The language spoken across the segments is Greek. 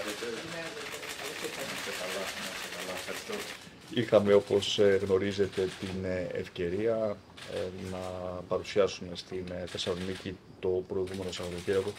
Είχαμε, όπως γνωρίζετε, την ευκαιρία να παρουσιάσουμε στην Θεσσαλονίκη το προηγούμενο Σαββατοκύριακο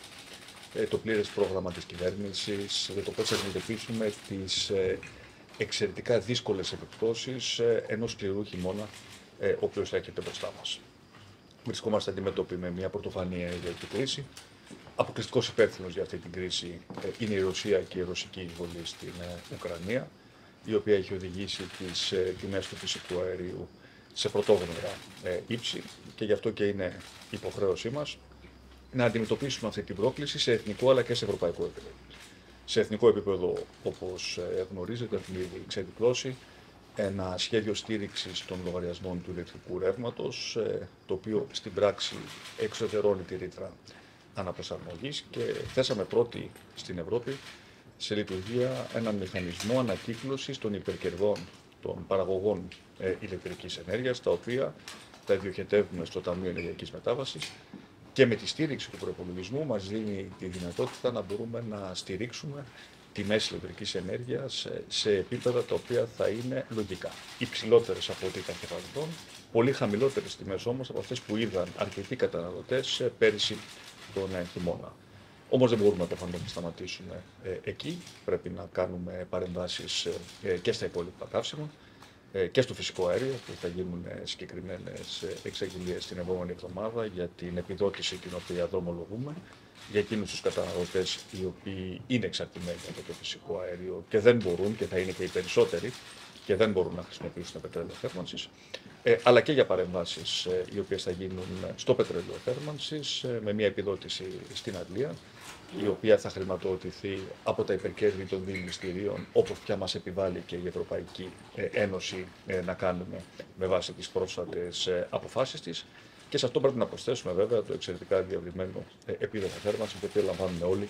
το πλήρες πρόγραμμα της κυβέρνησης για το πώς θα αντιμετωπίσουμε τις εξαιρετικά δύσκολες επιπτώσεις ενός σκληρού χειμώνα, ο οποίος έρχεται μπροστά μας. Βρισκόμαστε αντιμέτωποι με μια πρωτοφανή ενεργειακή κρίση. Αποκλειστικός υπεύθυνος για αυτή την κρίση είναι η Ρωσία και η ρωσική εισβολή στην Ουκρανία, η οποία έχει οδηγήσει τις τιμές του φυσικού αερίου σε πρωτόγνωρα ύψη και γι' αυτό και είναι υποχρέωσή μας να αντιμετωπίσουμε αυτή την πρόκληση σε εθνικό αλλά και σε ευρωπαϊκό επίπεδο. Σε εθνικό επίπεδο, όπως γνωρίζετε, έχουμε ήδη ξεδικλώσει ένα σχέδιο στήριξης των λογαριασμών του ηλεκτρικού ρεύματος, το οποίο στην πράξη εξωτερώνει τη ρήτρα αναπροσαρμογής και θέσαμε πρώτοι στην Ευρώπη σε λειτουργία έναν μηχανισμό ανακύκλωσης των υπερκερδών των παραγωγών ηλεκτρικής ενέργειας, τα οποία τα διοχετεύουμε στο Ταμείο Ενεργειακής Μετάβασης και με τη στήριξη του προϋπολογισμού μας δίνει τη δυνατότητα να μπορούμε να στηρίξουμε τιμές ηλεκτρικής ενέργειας σε επίπεδα τα οποία θα είναι λογικά. Υψηλότερες από ό,τι ήταν και παρελθόν, πολύ χαμηλότερες τιμές όμως από αυτές που είδαν αρκετοί καταναλωτές πέρυσι τον χειμώνα. Όμως δεν μπορούμε προφανώς να σταματήσουμε εκεί. Πρέπει να κάνουμε παρεμβάσεις και στα υπόλοιπα καύσιμα και στο φυσικό αέριο, που θα γίνουν συγκεκριμένες εξαγγελίες την επόμενη εβδομάδα για την επιδότηση την οποία δρομολογούμε για εκείνους τους καταναλωτές οι οποίοι είναι εξαρτημένοι από το φυσικό αέριο και δεν μπορούν, και θα είναι και οι περισσότεροι, και δεν μπορούν να χρησιμοποιήσουν πετρέλαιο θέρμανσης, αλλά και για παρεμβάσεις οι οποίες θα γίνουν στο πετρέλαιο θέρμανσης με μια επιδότηση στην Αγγλία, η οποία θα χρηματοδοτηθεί από τα υπερκέρδη των διημιστηρίων, όπως πια μας επιβάλλει και η Ευρωπαϊκή Ένωση να κάνουμε με βάση τις πρόσφατες αποφάσεις της. Και σε αυτό πρέπει να προσθέσουμε βέβαια το εξαιρετικά διευρυμένο επίδομα θέρμανσης, το οποίο λαμβάνουμε όλοι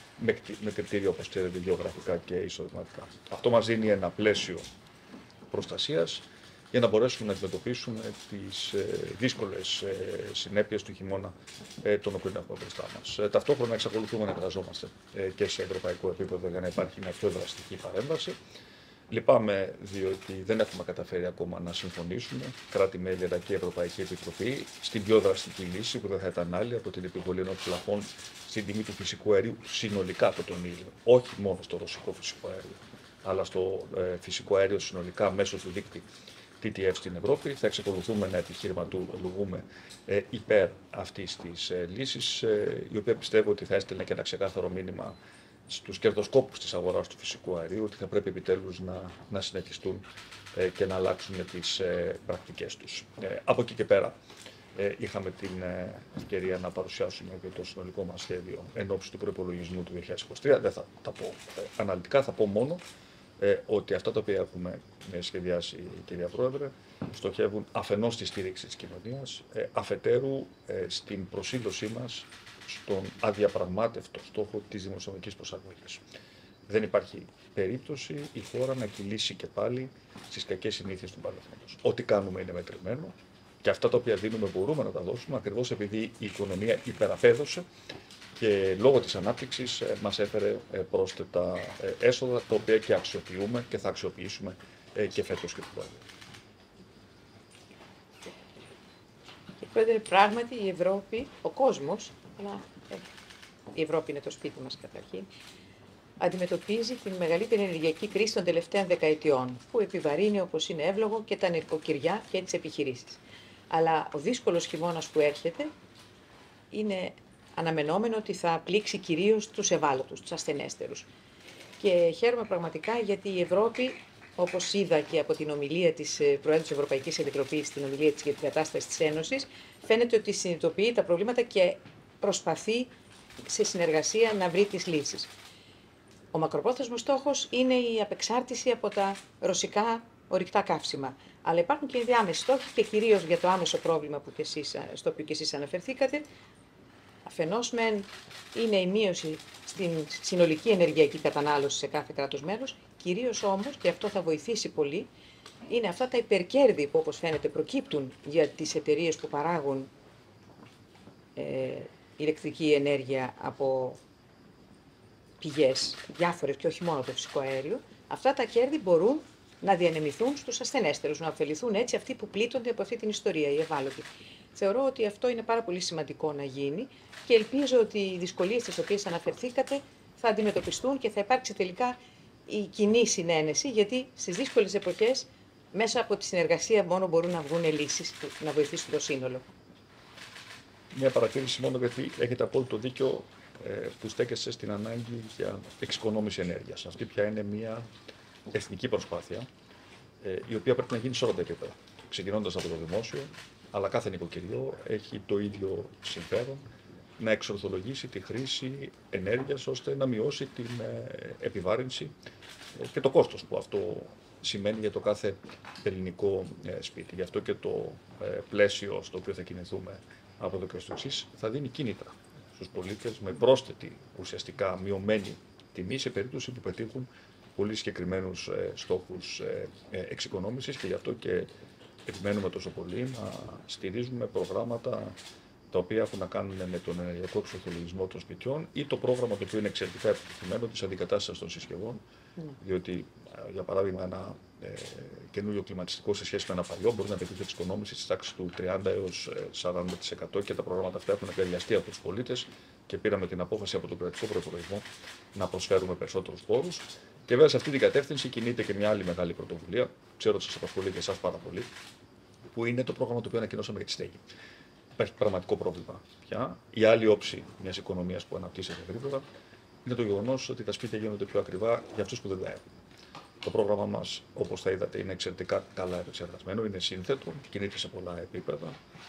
με κριτήρια, όπως ξέρετε, γεωγραφικά και εισοδηματικά. Αυτό μας δίνει ένα πλαίσιο προστασίας για να μπορέσουμε να αντιμετωπίσουμε τις δύσκολες συνέπειες του χειμώνα τον οποίο έχουμε μπροστά μας. Ταυτόχρονα εξακολουθούμε να εργαζόμαστε και σε ευρωπαϊκό επίπεδο για να υπάρχει μια πιο δραστική παρέμβαση. Λυπάμαι διότι δεν έχουμε καταφέρει ακόμα να συμφωνήσουμε, κράτη-μέλη αλλά και η Ευρωπαϊκή Επιτροπή, στην πιο δραστική λύση που δεν θα ήταν άλλη από την επιβολή ενός πλαφών στην τιμή του φυσικού αερίου συνολικά από τον ήλιο. Όχι μόνο στο ρωσικό φυσικό αέριο, αλλά στο φυσικό αέριο συνολικά μέσω του δίκτυου TTF στην Ευρώπη. Θα εξακολουθούμε να επιχειρηματολογούμε υπέρ αυτής της λύσης, η οποία πιστεύω ότι θα έστελνε και ένα ξεκάθαρο μήνυμα στους κερδοσκόπους της αγοράς του φυσικού αερίου, ότι θα πρέπει επιτέλους να συνεχιστούν και να αλλάξουν τις πρακτικές τους. Από εκεί και πέρα είχαμε την ευκαιρία να παρουσιάσουμε και το συνολικό μας σχέδιο εν ώψη του προϋπολογισμού του 2023. Δεν θα τα πω αναλυτικά, θα πω μόνο ότι αυτά τα οποία έχουμε σχεδιάσει, κυρία Πρόεδρε, στοχεύουν αφενός στη στήριξη της κοινωνίας, αφετέρου στην προσήλωσή μας στον αδιαπραγμάτευτο στόχο της δημοσιονομικής προσαρμογής. Δεν υπάρχει περίπτωση η χώρα να κυλήσει και πάλι στις κακές συνήθειες του παρελθόντος. Ό,τι κάνουμε είναι μετρημένο και αυτά τα οποία δίνουμε μπορούμε να τα δώσουμε ακριβώς επειδή η οικονομία υπεραπέδωσε και λόγω της ανάπτυξης μας έφερε πρόσθετα έσοδα, τα οποία και αξιοποιούμε και θα αξιοποιήσουμε και φέτος και του χρόνου. Πρόεδρε, πράγματι η Ευρώπη, ο κόσμος, αλλά η Ευρώπη είναι το σπίτι μας καταρχήν, αντιμετωπίζει την μεγαλύτερη ενεργειακή κρίση των τελευταίων δεκαετιών, που επιβαρύνει, όπως είναι εύλογο, και τα νοικοκυριά και τις επιχειρήσεις. Αλλά ο δύσκολος χειμώνας που έρχεται είναι αναμενόμενο ότι θα πλήξει κυρίως τους ευάλωτους, τους ασθενέστερους. Και χαίρομαι πραγματικά γιατί η Ευρώπη, όπως είδα και από την ομιλία της Προέδρου της Ευρωπαϊκής Επιτροπής, την ομιλία της για την κατάσταση της Ένωσης, φαίνεται ότι συνειδητοποιεί τα προβλήματα και προσπαθεί σε συνεργασία να βρει τις λύσεις. Ο μακροπρόθεσμος στόχος είναι η απεξάρτηση από τα ρωσικά ορυκτά καύσιμα. Αλλά υπάρχουν και ενδιάμεσοι στόχοι και κυρίως για το άμεσο πρόβλημα που στο οποίο και εσείς αναφερθήκατε. Αφενός μεν είναι η μείωση στην συνολική ενεργειακή κατανάλωση σε κάθε κράτος μέλος, κυρίως όμως, και αυτό θα βοηθήσει πολύ, είναι αυτά τα υπερκέρδη που όπως φαίνεται προκύπτουν για τις εταιρείες που παράγουν ηλεκτρική ενέργεια από πηγές, διάφορες και όχι μόνο το φυσικό αέριο, αυτά τα κέρδη μπορούν να διανεμηθούν στους ασθενέστερους, να ωφεληθούν έτσι αυτοί που πλήττονται από αυτή την ιστορία, οι ευάλωτοι. Θεωρώ ότι αυτό είναι πάρα πολύ σημαντικό να γίνει και ελπίζω ότι οι δυσκολίες τις οποίες αναφερθήκατε θα αντιμετωπιστούν και θα υπάρξει τελικά η κοινή συνένεση, γιατί στις δύσκολες εποχές μέσα από τη συνεργασία μόνο μπορούν να βγουν λύσεις που να βοηθήσουν το σύνολο. Μια παρατήρηση μόνο, γιατί έχετε απόλυτο δίκιο που στέκεσαι στην ανάγκη για εξοικονόμηση ενέργειας. Αυτή πια είναι μια εθνική προσπάθεια, η οποία πρέπει να γίνει σε όλα τα επίπεδα. Ξεκινώντας από το δημόσιο, αλλά κάθε νοικοκυριό έχει το ίδιο συμφέρον να εξορθολογήσει τη χρήση ενέργειας, ώστε να μειώσει την επιβάρυνση και το κόστος που αυτό σημαίνει για το κάθε ελληνικό σπίτι. Γι' αυτό και το πλαίσιο στο οποίο θα κινηθούμε από εδώ και στο εξής θα δίνει κίνητρα στους πολίτες με πρόσθετη, ουσιαστικά μειωμένη τιμή, σε περίπτωση που πετύχουν πολύ συγκεκριμένους στόχους εξοικονόμησης, και γι' αυτό και επιμένουμε τόσο πολύ να στηρίζουμε προγράμματα τα οποία έχουν να κάνουν με τον ενεργειακό εξορθολογισμό των σπιτιών, ή το πρόγραμμα το οποίο είναι εξαιρετικά επιτυχημένο της αντικατάστασης των συσκευών. Διότι, για παράδειγμα, ένα καινούριο κλιματιστικό σε σχέση με ένα παλιό μπορεί να πετύχει εξοικονόμηση της τάξης του 30 έως 40%, και τα προγράμματα αυτά έχουν εγκαλιαστεί από τους πολίτες και πήραμε την απόφαση από τον κρατικό προϋπολογισμό να προσφέρουμε περισσότερους πόρους. Και βέβαια σε αυτή την κατεύθυνση κινείται και μια άλλη μεγάλη πρωτοβουλία, ξέρω ότι σας απασχολεί και εσάς πάρα πολύ, που είναι το πρόγραμμα το οποίο ανακοινώσαμε για τη στέγη. Υπάρχει πραγματικό πρόβλημα πια. Η άλλη όψη μιας οικονομίας που αναπτύσσεται γρήγορα είναι το γεγονός ότι τα σπίτια γίνονται πιο ακριβά για αυτούς που δεν τα έχουν. Το πρόγραμμα μας, όπως θα είδατε, είναι εξαιρετικά καλά επεξεργασμένο, είναι σύνθετο, κινείται σε πολλά επίπεδα.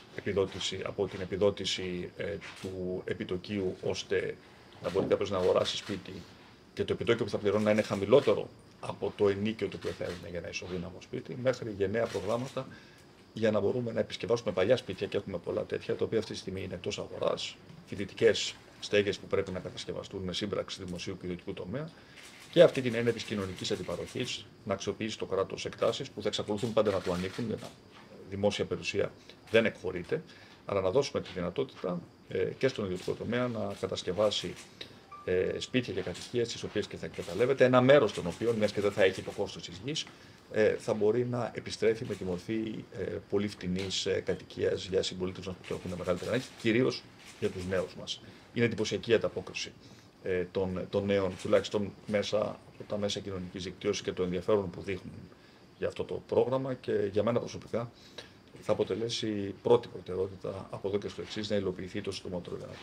Από την επιδότηση του επιτοκίου, ώστε να μπορεί κάποιος να αγοράσει σπίτι και το επιτόκιο που θα πληρώνει να είναι χαμηλότερο από το ενίκιο το οποίο θα έδινε για ένα ισοδύναμο σπίτι, μέχρι γενναία προγράμματα για να μπορούμε να επισκευάσουμε παλιά σπίτια, και έχουμε πολλά τέτοια, τα οποία αυτή τη στιγμή είναι εκτός αγοράς, φοιτητικές στέγες που πρέπει να κατασκευαστούν με σύμπραξη δημοσίου και ιδιωτικού τομέα, και αυτή την έννοια της κοινωνικής αντιπαροχής, να αξιοποιήσει το κράτος εκτάσεις που θα εξακολουθούν πάντα να του ανήκουν, γιατί δημόσια περιουσία δεν εκχωρείται, αλλά να δώσουμε τη δυνατότητα και στον ιδιωτικό τομέα να κατασκευάσει σπίτια και κατοικίες, τις οποίες και θα εκμεταλλεύεται, ένα μέρος των οποίων, μιας και δεν θα έχει το κόστος της γης, θα μπορεί να επιστρέφει με τη μορφή πολύ φτηνής κατοικίας για συμπολίτες μας που το έχουν μεγαλύτερη ανάγκη, κυρίως για τους νέους μας. Είναι εντυπωσιακή η ανταπόκριση των νέων, τουλάχιστον μέσα από τα μέσα κοινωνικής δικτύωσης, και το ενδιαφέρον που δείχνουν για αυτό το πρόγραμμα, και για μένα προσωπικά θα αποτελέσει πρώτη προτεραιότητα από εδώ και στο εξής να υλοποιηθεί το συντομότερο δυνατό.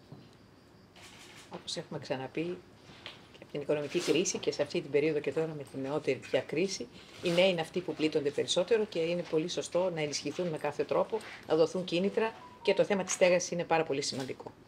Όπως έχουμε ξαναπεί, και από την οικονομική κρίση και σε αυτή την περίοδο και τώρα με την νεότερη πια κρίση, οι νέοι είναι αυτοί που πλήττονται περισσότερο και είναι πολύ σωστό να ενισχυθούν με κάθε τρόπο, να δοθούν κίνητρα, και το θέμα της στέγασης είναι πάρα πολύ σημαντικό.